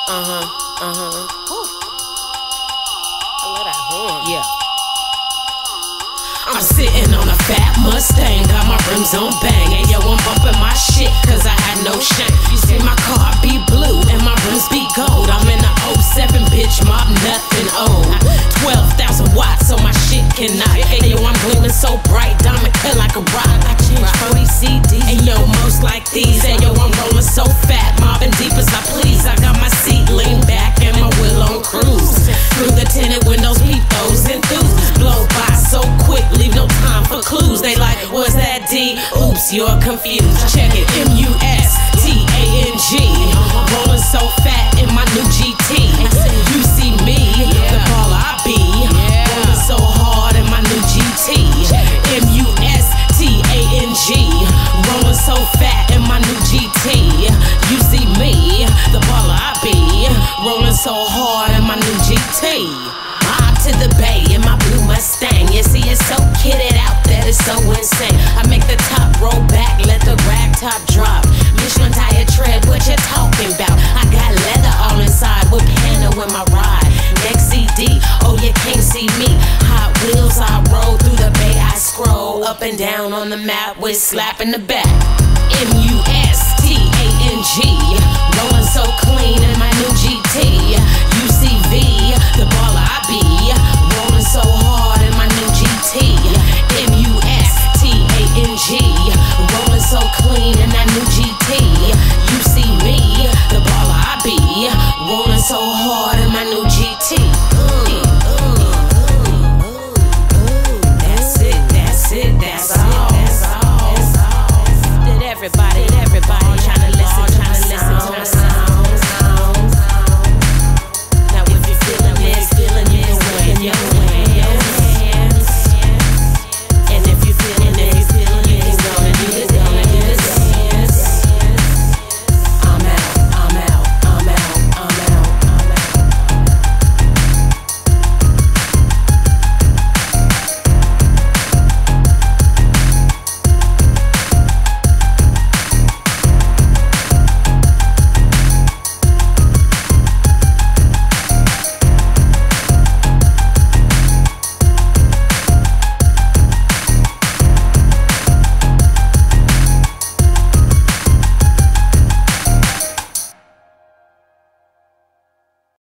I love that horn. Yeah. I'm sitting on a fat Mustang, got my rims on bang. Hey yo, I'm bumping my shit, cause I had no shame. You see my car be blue, and my rims be gold. I'm in a 07, bitch, mob nothing old. 12,000 watts, so my shit cannot. Hey yo, I'm gleaming so bright, diamond cut like a rock. I changed 40 CDs, hey yo, most like these. Hey yo, I'm rolling so fat, mobbing deep as I please. I got my seat leaned back, and my wheel on cruise. Through the tinted windows, peep those enthused. Blow by so quick, leave no time for clues. They like, what's that D? Oops, you're confused. Check it, M-U-S-T-A-N-G. Rolling so fat in my new GT. You see me, the baller I be. Rolling so hard in my new GT. M-U-S-T-A-N-G. Rolling so fat in my new GT. You see me, the baller I be. Rolling so hard in my new GT. To the bay in my blue Mustang. You see it's so kitted out that it's so insane. I make the top roll back, let the rag top drop. Michelin tire tread, what you talking about? I got leather all inside with Panda in my ride. Next CD, oh you can't see me. Hot wheels I roll through the bay, I scroll up and down on the map with slap in the back. M-U-S-T-A-N-G. Rolling so clean in my new GT. UCV, the baller I be. Rolling so hard in my new GT. M-U-S-T-A-N-G. Rolling so clean in that new GT. You see me, the baller I be. Rolling so hard in my new GT. That's it, that's it, that's all. Did everybody